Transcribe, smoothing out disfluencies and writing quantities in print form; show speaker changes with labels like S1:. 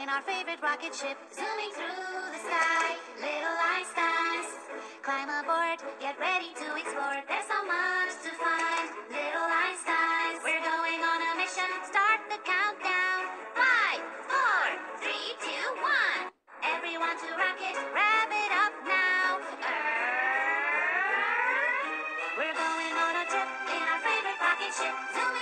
S1: in our favorite rocket ship, zooming through the sky. Little Einsteins, climb aboard, get ready to explore. There's so much to find. Little Einsteins, we're going on a mission. Start the countdown. 5, 4, 3, 2, 1. Everyone to rocket, rev it up now. We're going on a trip in our favorite rocket ship. Zoom